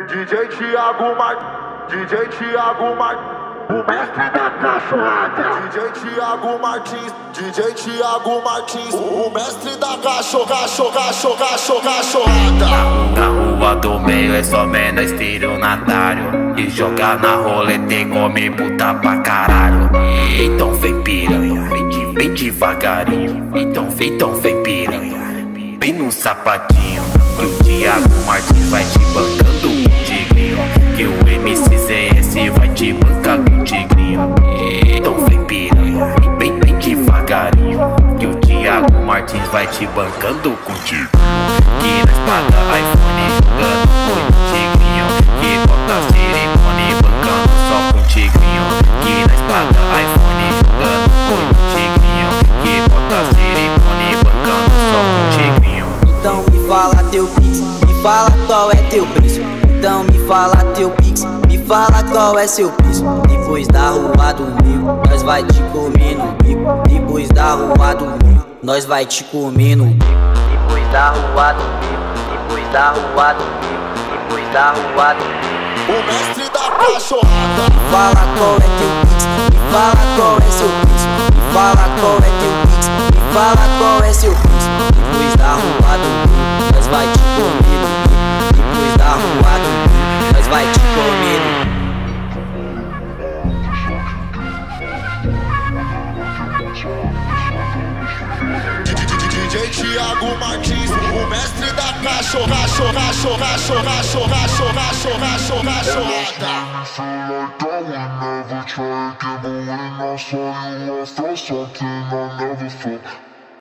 DJ Thiago o mestre da cachorrada. DJ Thiago Martins, o mestre da cachorrada. Na rua do meio é só menor estelionatário, e jogar na roleta e come puta pra caralho. Então vem piranha, vem devagarinho. Então vem piranha, vem no sapatinho. Que o Thiago Martins vai te bancando com o Tigrinho, que o MCZS vai te bancar com o Tigrinho. Então vem piranha, vem devagarinho. Que o Thiago Martins vai te bancando com o Tigrinho. Que na espada iPhone jogando com o Tigrinho, que bota cerimônia bancando só com o Tigrinho. Que na espada iPhone jogando com o Tigrinho, que bota cerimônia bancando só com o Tigrinho. Então me fala teu pix, me fala qual é teu preço. Então me fala teu pix, me fala qual é seu preço. Depois da rua do meio, nós vai te comer no bico. Depois da rua do meio, nós vai te comer no bico. Depois da rua do meio, depois da rua do meio, depois da rua do meio. O mestre da cachorrada. Me fala qual é teu pix, me fala qual é seu preço. Me fala qual é teu pix, me fala qual é seu preço. Depois da rua do meio, nós vai te comer no bico. Depois da rua do meio, nós vai te comer no bico. DJ Thiago Martins, o mestre da cachorrada. Never try to get away, now saw you lost us something I never felt.